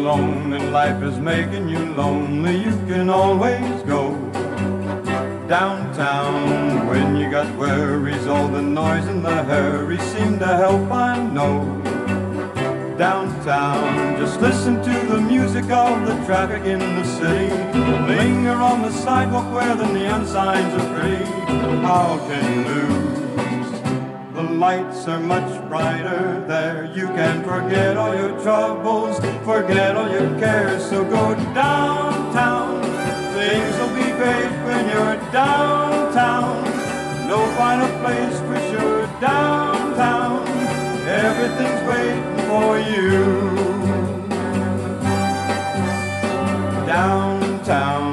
alone and life is making you lonely, you can always go downtown. When you got worries, all the noise and the hurry seem to help, I know. Downtown, just listen to the music of the traffic in the city. Linger on the sidewalk where the neon signs are pretty. How can you lose? The lights are much brighter there. You can forget all your troubles, forget all your cares. So go downtown, things will be great when you're downtown. No finer place for sure, downtown. Everything's waiting for you. Downtown.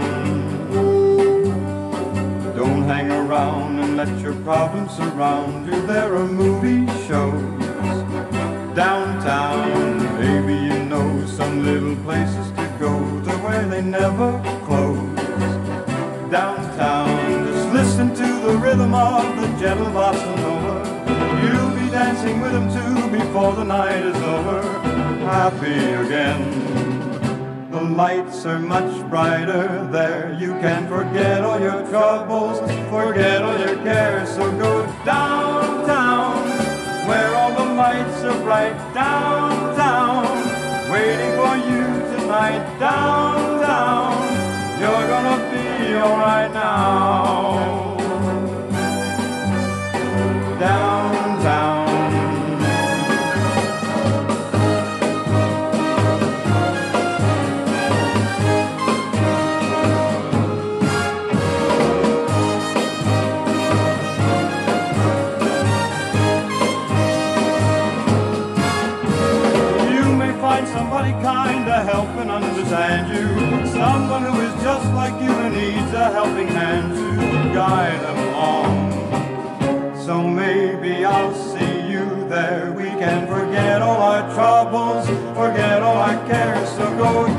Don't hang around and let your problems surround you. There are movie shows downtown. Maybe you know some little places to go to where they never close. Downtown, just listen to the rhythm of the gentle bossa nova. You'll be dancing with them too before the night is over. Happy again. The lights are much brighter there. You can forget all your troubles, forget all your cares. So go downtown, where all the lights are bright. Downtown, waiting for you tonight. Downtown, you're gonna be alright now. Downtown. You may find somebody kind to help and understand you, someone who is just like you and needs a helping hand to guide them along. So maybe I'll see you there. We can forget all our troubles, forget all our cares. So go